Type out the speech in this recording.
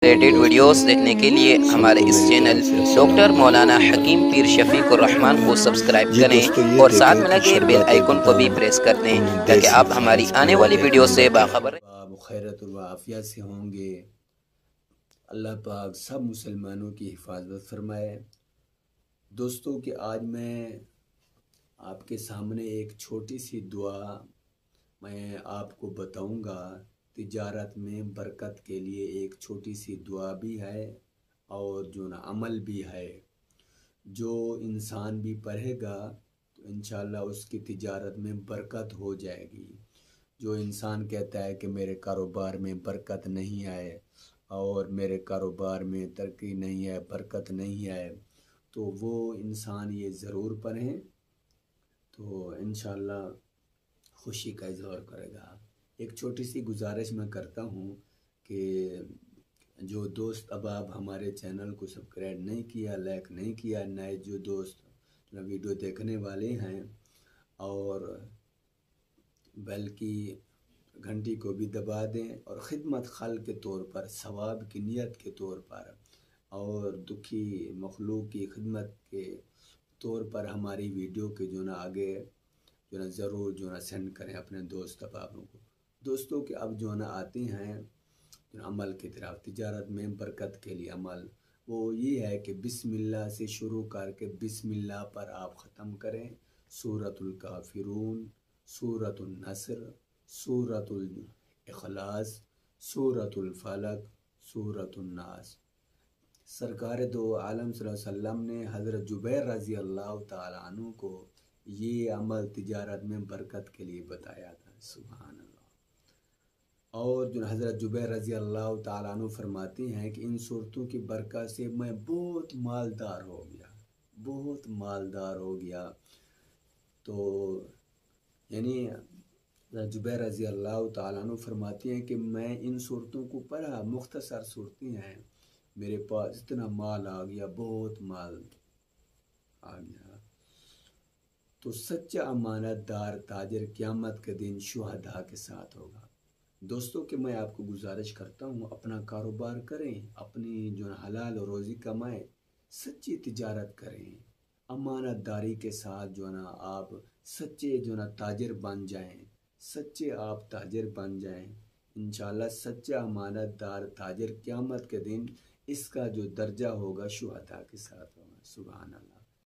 Related videos دیکھنے کے لیے ہمارے اس چینل ڈاکٹر مولانا حکیم پیر شفیق الرحمان کو سبسکرائب کریں اور ساتھ میں لگے بیل آئیکن کو بھی پریس کر دیں تاکہ آپ ہماری آنے والی ویڈیو سے باخبر رہیں۔ خیرت و عافیت سے ہوں گے۔ اللہ پاک سب مسلمانوں کی حفاظت فرمائے۔ دوستو کہ آج میں آپ کے سامنے ایک چھوٹی سی دعا میں آپ کو بتاؤں گا۔ تجارت میں برکت کے لیے ایک چھوٹی سی دعا بھی ہے اور جو نا عمل بھی ہے۔ جو انسان بھی پڑھے گا تو انشاءاللہ اس کی تجارت میں برکت ہو جائے گی۔ جو انسان کہتا ہے کہ میرے کاروبار میں برکت نہیں آئے اور میرے کاروبار میں ترقی نہیں ہے، برکت نہیں ہے، تو وہ انسان یہ ضرور پڑھیں تو انشاءاللہ خوشی کا اظہار کرے گا۔ ایک چھوٹی سی گزارش میں کرتا ہوں کہ جو دوست اب آپ ہمارے چینل کو سبسکرائب نہیں کیا، لائک نہیں کیا، نئے جو دوست ویڈیو دیکھنے والے ہیں اور بلکہ گھنٹی کو بھی دبا دیں اور خدمت خلق کے طور پر، ثواب کی نیت کے طور پر اور دکھی مخلوق کی خدمت کے طور پر ہماری ویڈیو کے جو نا آگے جو نا ضرور جو نا سینڈ کریں اپنے دوست احبابوں کو۔ دوستوں کہ اب جو نا آتے ہیں عمل کی طرف، تجارت میں برکت کے لیے عمل، وہ یہ ہے کہ بسم اللہ سے شروع کر کے بسم اللہ پر آپ ختم کریں۔ سورۃ الکافرون، سورۃ النصر، سورۃ الاخلاص، سورۃ الفلق، سورۃ الناس۔ سرکار دو عالم صلی اللہ علیہ وسلم نے حضرت جبیر رضی اللہ تعالیٰ عنہ کو یہ عمل تجارت میں برکت کے لیے بتایا تھا۔ سبحان اللہ۔ اور جو حضرت جبیر رضی اللہ تعالیٰ عنہ فرماتے ہیں کہ ان صورتوں کی برکت سے میں بہت مالدار ہو گیا، بہت مالدار ہو گیا۔ تو یعنی جبیر رضی اللہ تعالیٰ عنہ فرماتے ہیں کہ میں ان صورتوں کو پڑھا، مختصر صورتیں ہیں، میرے پاس اتنا مال آ گیا، بہت مال آ گیا۔ تو سچا امانت دار تاجر قیامت کے دن شہداء کے ساتھ ہوگا۔ دوستوں کہ میں آپ کو گزارش کرتا ہوں اپنا کاروبار کریں، اپنی جو حلال روزی کمائیں، سچی تجارت کریں، امانت داری کے ساتھ جو نا آپ سچے جو نا تاجر بن جائیں، سچے آپ تاجر بن جائیں۔ انشاءاللہ سچا امانت دار تاجر قیامت کے دن اس کا جو درجہ ہوگا شہداء کے ساتھ ہوگا۔ سبحان اللہ۔